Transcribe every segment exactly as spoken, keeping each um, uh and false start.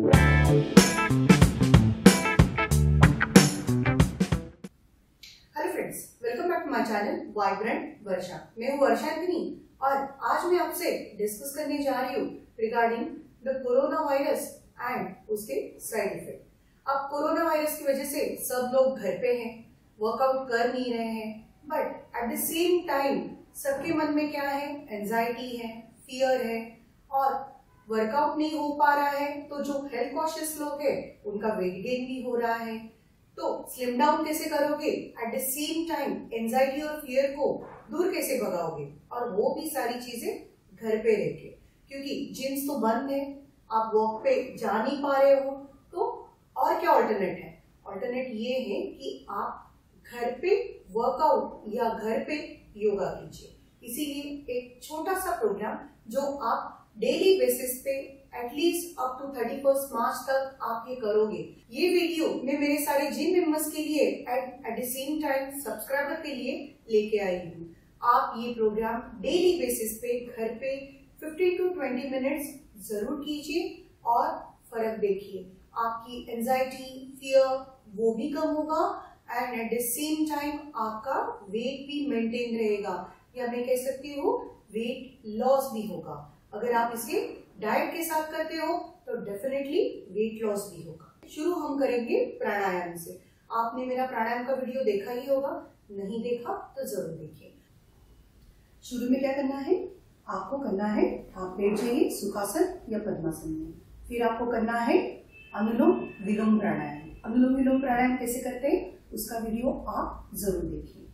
Friends, welcome back to my channel vibrant Varsha. मैं हूँ वर्षा Anthony और आज मैं आपसे डिस्कस करने जा रही हूँ regarding the corona virus and उसके साइड इफेक्ट। अब कोरोना वायरस की वजह से सब लोग घर पे हैं, वर्कआउट कर नहीं रहे हैं, but at the same time सबके मन में क्या है, एंजाइटी है, फियर है और वर्कआउट नहीं हो पा रहा है। तो जो हेल्थ कॉन्शियस लोग हैं उनका वेट गेन भी हो रहा है। तो स्लिम डाउन कैसे करोगे, at the same time anxiety और फियर को दूर कैसे भगाओगे, और वो भी सारी चीजें घर पे रह के, क्योंकि जिम्स तो बंद है, आप वॉक पे जा नहीं पा रहे हो, तो और क्या ऑल्टरनेट है? ऑल्टरनेट ये है कि आप घर पे वर्कआउट या घर पे योगा कीजिए। इसीलिए एक छोटा सा प्रोग्राम जो आप डेली बेसिस पे at least up to thirty first March तक आप ये करोगे। ये वीडियो मैं मेरे सारे जिम मेंबर्स के लिए at at the same time subscriber के लिए लेके आई हूँ। आप ये प्रोग्राम डेली बेसिस पे घर पे फिफ्टीन टू ट्वेंटी मिनट्स जरूर कीजिए और फर्क देखिए। आपकी एंजाइटी, फियर वो भी कम होगा and at the same time आपका वेट भी मेंटेन रहेगा, या मैं कह सकती हूँ वेट लॉस भी होगा। अगर आप इसे डाइट के साथ करते हो तो डेफिनेटली वेट लॉस भी होगा। शुरू हम करेंगे प्राणायाम से। आपने मेरा प्राणायाम का वीडियो देखा ही होगा, नहीं देखा तो जरूर देखिए। शुरू में क्या करना है, आपको करना है, आप बैठ जाइए सुखासन या पद्मासन में। फिर आपको करना है अनुलोम विलोम प्राणायाम। अनुलोम विलोम प्राणायाम कैसे करते हैं उसका वीडियो आप जरूर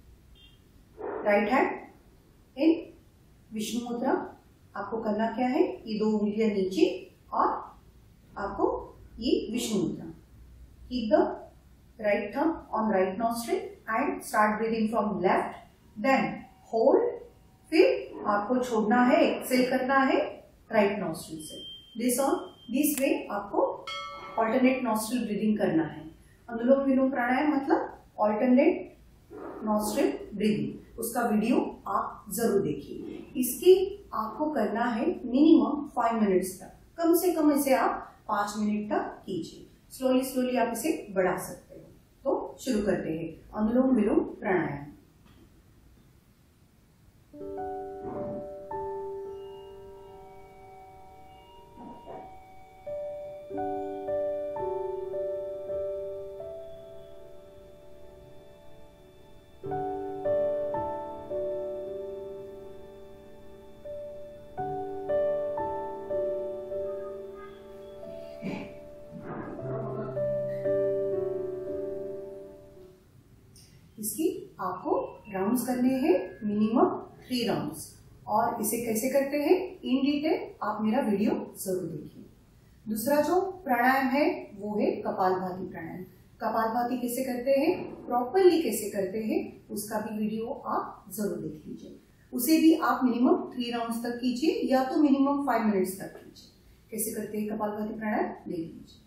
देखिए। राइट हैंड इन विष्णु मुद्रा। आपको करना क्या है, ये दो उंगलियां नीचे और आपको ये Vishnu mudra. Keep the right thumb on right nostril and start breathing from left, then hold. फिर आपको छोड़ना है, एक्सेल करना है राइट नॉस्ट्रिल से। दिस ऑन दिस वे आपको ऑल्टरनेट नॉस्ट्रिल ब्रीदिंग करना है। अनुलोम विलोम प्राणायाम मतलब ऑल्टरनेट नॉस्ट्रिल ब्रीदिंग, उसका वीडियो आप जरूर देखिए। इसकी आपको करना है मिनिमम फाइव मिनट्स तक, कम से कम इसे आप पांच मिनट तक कीजिए। स्लोली स्लोली आप इसे बढ़ा सकते हो। तो शुरू करते हैं अनुलोम विलोम प्राणायाम। इसकी आपको राउंड्स करने हैं मिनिमम थ्री राउंड्स, और इसे कैसे करते हैं इन डिटेल आप मेरा वीडियो जरूर देखिए। दूसरा जो प्राणायाम है वो है कपालभाति प्राणायाम। कपालभाति कैसे करते हैं, प्रॉपरली कैसे करते हैं, उसका भी वीडियो आप जरूर देख लीजिए। उसे भी आप मिनिमम थ्री राउंड्स तक कीजिए या तो मिनिमम फाइव मिनट्स तक कीजिए। कैसे करते हैं कपालभाति प्राणायाम देख लीजिए।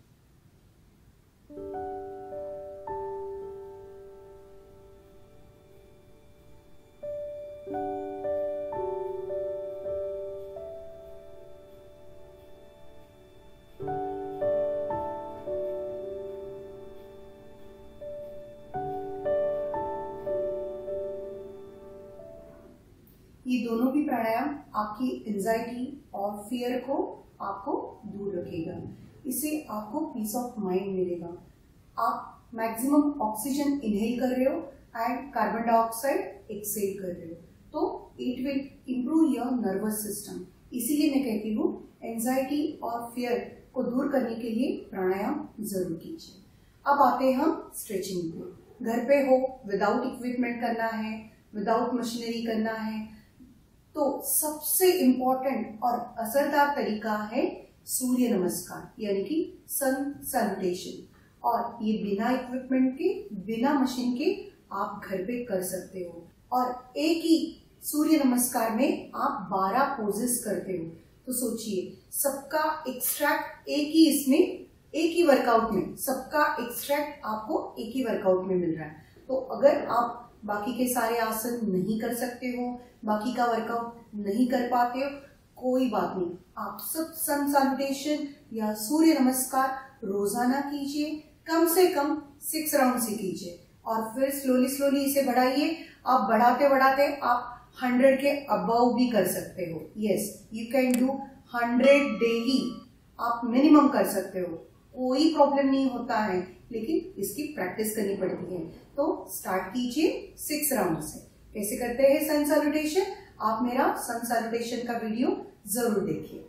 ये दोनों भी प्राणायाम आपकी एंजाइटी और फियर को आपको दूर रखेगा। इससे आपको पीस ऑफ माइंड मिलेगा। आप मैक्सिमम ऑक्सीजन इनहेल कर रहे हो एंड कार्बन डाइऑक्साइड एक्सहेल कर रहे हो, तो it will improve your nervous system. इसीलिए मैं कहती हूँ एंजाइटी और फियर को दूर करने के लिए प्राणायाम जरूर कीजिए। अब आते हैं हम स्ट्रेचिंग पे। घर पे हो, विदाउट इक्विपमेंट करना है, विदाउट मशीनरी करना है, तो सबसे इम्पोर्टेंट और असरदार तरीका है सूर्य नमस्कार, यानी कि सन सैल्यूटेशन। और ये बिना इक्विपमेंट के, बिना मशीन के आप घर पे कर सकते हो। और एक ही सूर्य नमस्कार में आप बारह पोजेस करते हो, तो सोचिए सबका एक्सट्रैक्ट एक ही इसमें, एक ही वर्कआउट में सबका एक्सट्रैक्ट आपको एक ही वर्कआउट में मिल रहा है। तो अगर आप बाकी के सारे आसन नहीं कर सकते हो, बाकी का वर्कआउट नहीं कर पाते हो, कोई बात नहीं, आप सब सन सैल्यूटेशन या सूर्य नमस्कार रोजाना कीजिए, कम से कम सिक्स राउंड से कीजिए और फिर स्लोली स्लोली इसे बढ़ाइए। आप बढ़ाते बढ़ाते आप हंड्रेड के अबव भी कर सकते हो। Yes, you can do hundred daily, आप मिनिमम कर सकते हो, कोई प्रॉब्लम नहीं होता है, लेकिन इसकी प्रैक्टिस करनी पड़ती है। तो स्टार्ट कीजिए सिक्स राउंड से। कैसे करते हैं सन सैल्यूटेशन, आप मेरा सन सैल्यूटेशन का वीडियो जरूर देखिए।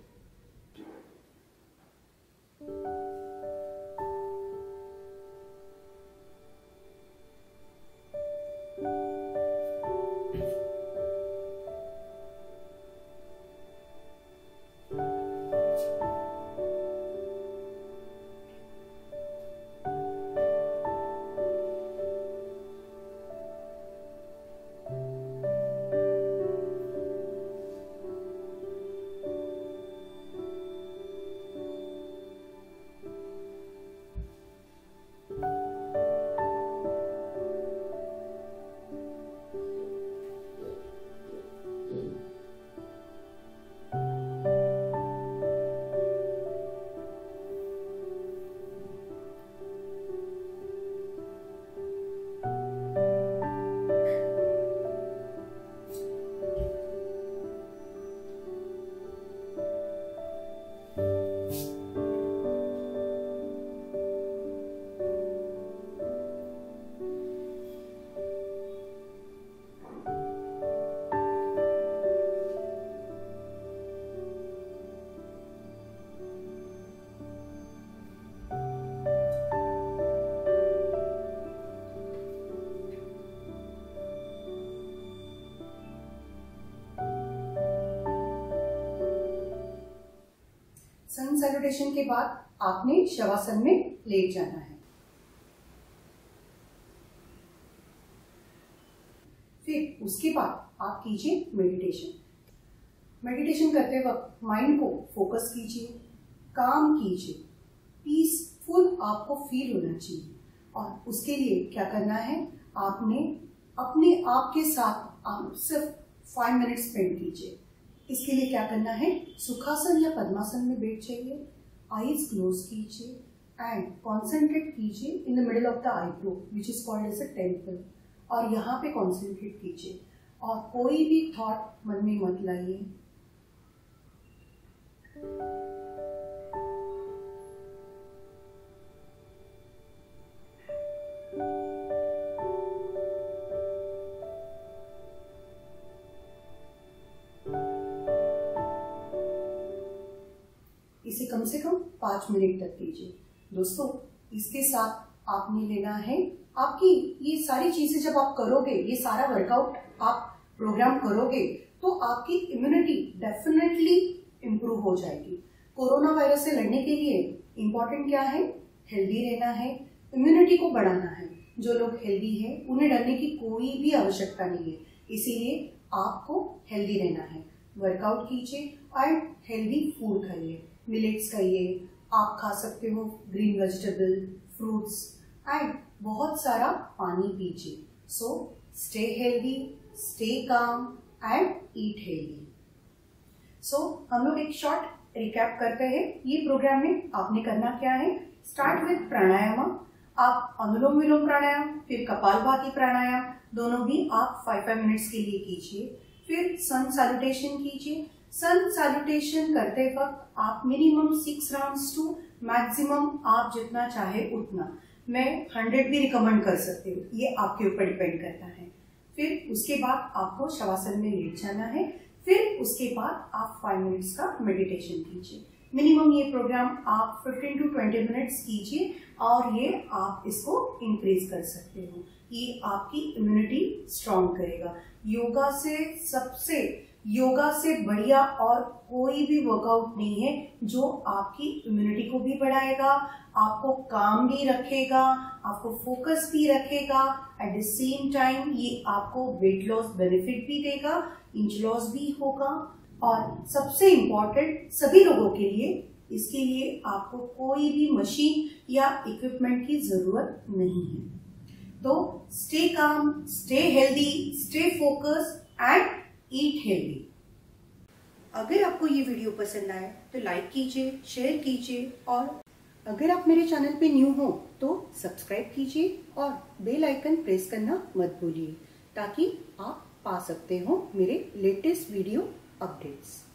सन सैल्यूटेशन के बाद आपने शवासन में लेट जाना है। फिर उसके बाद आप कीजिए मेडिटेशन। मेडिटेशन करते वक्त माइंड को फोकस कीजिए, काम कीजिए, पीसफुल आपको फील होना चाहिए। और उसके लिए क्या करना है, आपने अपने आप के साथ आप सिर्फ फाइव मिनट स्पेंड कीजिए। इसके लिए क्या करना है, सुखासन या पद्मासन में बैठ जाइए, आईज क्लोज कीजिए एंड कॉन्सेंट्रेट कीजिए in the middle of the eyebrow which is called as a temple. और यहाँ पे कॉन्सेंट्रेट कीजिए और कोई भी थॉट मन में मत लाइए। इसे कम से कम पांच मिनट तक कीजिए। दोस्तों, इसके साथ आपने लेना है, आपकी ये सारी चीजें जब आप करोगे, ये सारा वर्कआउट आप प्रोग्राम करोगे, तो आपकी इम्यूनिटी डेफिनेटली इंप्रूव हो जाएगी। कोरोना वायरस से लड़ने के लिए इंपॉर्टेंट क्या है, हेल्दी रहना है, इम्यूनिटी को बढ़ाना है। जो लोग हेल्दी है उन्हें डरने की कोई भी आवश्यकता नहीं है, इसीलिए आपको हेल्दी रहना है। वर्कआउट कीजिए एंड हेल्दी फूड खाइए, मिलेट्स खाइए, आप खा सकते हो ग्रीन वेजिटेबल, फ्रूट्स एंड बहुत सारा पानी पीजिए। So stay healthy, stay calm and eat healthy. So हम लोग एक शॉर्ट रिकैप करते हैं। ये प्रोग्राम में आपने करना क्या है, स्टार्ट विथ प्राणायाम। आप अनुलोम विलोम प्राणायाम, फिर कपालभाति प्राणायाम, दोनों भी आप फाइव फाइव मिनट्स के लिए कीजिए। फिर सन सैल्यूटेशन कीजिए। सन सैल्यूटेशन करते वक्त आप minimum six rounds to maximum आप जितना चाहे उतना, मैं हंड्रेड भी रिकमेंड कर सकती हूँ, ये आपके ऊपर डिपेंड करता है। फिर उसके बाद आपको शवासन में लेट जाना है। फिर उसके बाद आप फाइव मिनट्स का मेडिटेशन कीजिए। मिनिमम ये प्रोग्राम आप फिफ्टीन टू ट्वेंटी मिनट्स कीजिए और ये आप इसको इंक्रीज कर सकते हो। ये आपकी इम्यूनिटी स्ट्रॉन्ग करेगा। योगा से सबसे योगा से बढ़िया और कोई भी वर्कआउट नहीं है जो आपकी इम्यूनिटी को भी बढ़ाएगा, आपको काम भी रखेगा, आपको फोकस भी रखेगा। एट द सेम टाइम ये आपको वेट लॉस बेनिफिट भी देगा, इंच लॉस भी होगा। और सबसे इम्पोर्टेंट सभी लोगों के लिए, इसके लिए आपको कोई भी मशीन या इक्विपमेंट की जरूरत नहीं है। तो stay calm, stay healthy, stay focus and eat healthy. अगर आपको ये वीडियो पसंद आए तो लाइक कीजिए, शेयर कीजिए और अगर आप मेरे चैनल पे न्यू हो तो सब्सक्राइब कीजिए और बेल आइकन प्रेस करना मत भूलिए ताकि आप पा सकते हो मेरे लेटेस्ट वीडियो अपडेट्स।